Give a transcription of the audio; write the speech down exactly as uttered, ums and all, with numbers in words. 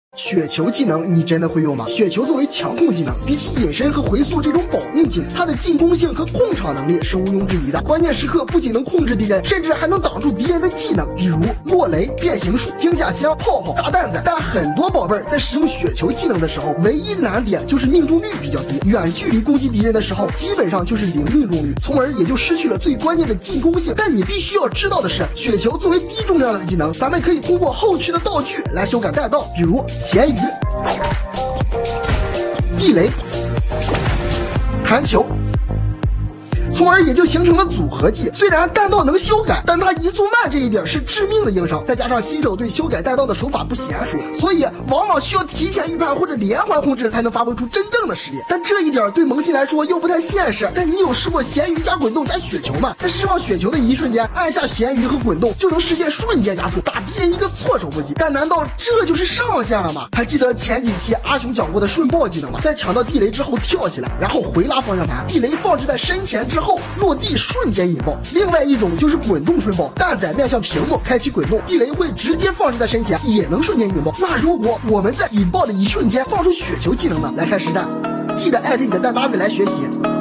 雪球技能你真的会用吗？雪球作为强控技能，比起隐身和回速这种保命技能，它的进攻性和控场能力是毋庸置疑的。关键时刻不仅能控制敌人，甚至还能挡住敌人的技能，比如落雷、变形术、惊吓箱、泡泡、炸弹子。但很多宝贝儿在使用雪球技能的时候，唯一难点就是命中率比较低，远距离攻击敌人的时候，基本上就是零命中率，从而也就失去了最关键的进攻性。但你必须要知道的是，雪球作为低重量的技能，咱们可以通过后续的道具来修改弹道，比如咸鱼、地雷、弹球，从而也就形成了组合技。虽然弹道能修改，但它移速慢这一点是致命的硬伤，再加上新手对修改弹道的手法不娴熟，所以往往需要提前预判或者连环控制才能发挥出真正的实力。但这一点对萌新来说又不太现实。但你有试过咸鱼加滚动加雪球吗？在释放雪球的一瞬间，按下咸鱼和滚动就能实现瞬间加速，打敌人一个措手不及。但难道这就是上限了吗？还记得前几期阿雄讲过的瞬爆技能吗？在抢到地雷之后跳起来，然后回拉方向盘，地雷放置在身前之后落地瞬间引爆。另外一种就是滚动瞬爆，蛋仔面向屏幕开启滚动，地雷会直接放置在身前，也能瞬间引爆。那如果我们在引爆的一瞬间放出雪球技能呢？来看实战，记得艾特你的蛋搭子来学习。